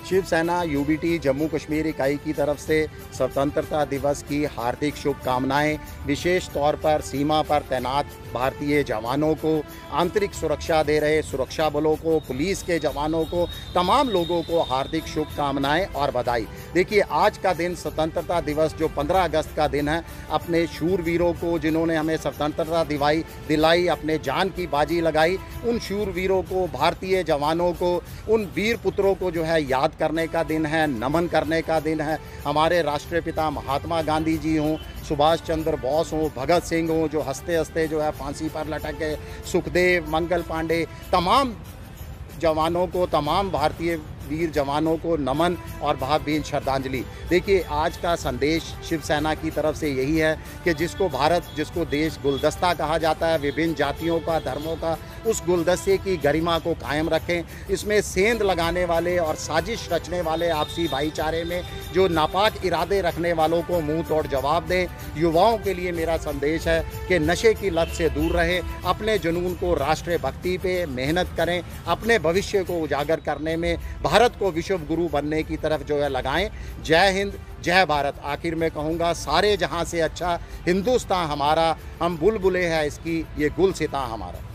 Shiv Sena UBT Jammu Kashmir इकाई की तरफ से स्वतंत्रता दिवस की हार्दिक शुभकामनाएं। विशेष तौर पर सीमा पर तैनात भारतीय जवानों को, आंतरिक सुरक्षा दे रहे सुरक्षा बलों को, पुलिस के जवानों को, तमाम लोगों को हार्दिक शुभकामनाएं और बधाई। देखिए, आज का दिन स्वतंत्रता दिवस जो 15 अगस्त का दिन है, अपने शूरवीरों को जिन्होंने हमें स्वतंत्रता दिलाई, अपने जान की बाजी लगाई, उन शूरवीरों को, भारतीय जवानों को, उन वीर पुत्रों को जो है याद करने का दिन है, नमन करने का दिन है। हमारे राष्ट्रपिता महात्मा गांधी जी हों, सुभाष चंद्र बोस हों, भगत सिंह हों, जो हंसते हंसते जो है फांसी पर लटके, सुखदेव, मंगल पांडे, तमाम जवानों को, तमाम भारतीय वीर जवानों को नमन और भावभीनी श्रद्धांजलि। देखिए, आज का संदेश शिवसेना की तरफ से यही है कि जिसको भारत, जिसको देश गुलदस्ता कहा जाता है, विभिन्न जातियों का, धर्मों का, उस गुलदस्ते की गरिमा को कायम रखें। इसमें सेंध लगाने वाले और साजिश रचने वाले, आपसी भाईचारे में जो नापाक इरादे रखने वालों को मुंह तोड़ जवाब दें। युवाओं के लिए मेरा संदेश है कि नशे की लत से दूर रहें, अपने जुनून को राष्ट्र भक्ति पे मेहनत करें, अपने भविष्य को उजागर करने में भारत को विश्व गुरु बनने की तरफ जो है लगाएं। जय हिंद, जय भारत। आखिर में कहूँगा, सारे जहां से अच्छा हिंदुस्तान हमारा, हम बुलबुलें हैं इसकी, ये गुलसितां हमारा।